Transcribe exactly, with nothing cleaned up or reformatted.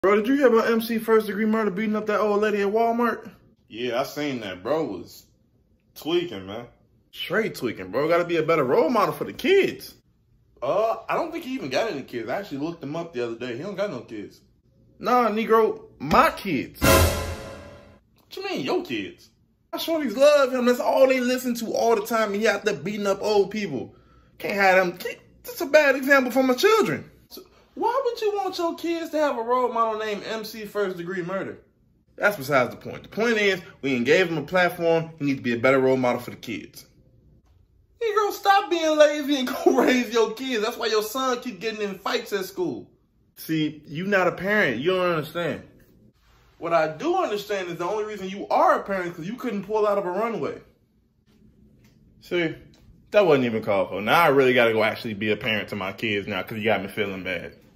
Bro, did you hear about M C First Degree Murder beating up that old lady at Walmart? Yeah, I seen that. Bro was tweaking, man. Straight tweaking, bro. Gotta be a better role model for the kids. Uh, I don't think he even got any kids. I actually looked him up the other day. He don't got no kids. Nah, Negro, my kids. What you mean, your kids? My shorties love him. That's all they listen to all the time. And he out there beating up old people. Can't have them. That's a bad example for my children. So why would you want your kids to have a role model named M C First Degree Murder? That's besides the point. The point is, we ain't gave him a platform. He needs to be a better role model for the kids. Negro, stop being lazy and go raise your kids. That's why your son keep getting in fights at school. See, you not a parent. You don't understand. What I do understand is the only reason you are a parent is because you couldn't pull out of a runway. See, that wasn't even called for. Now I really got to go actually be a parent to my kids now because you got me feeling bad.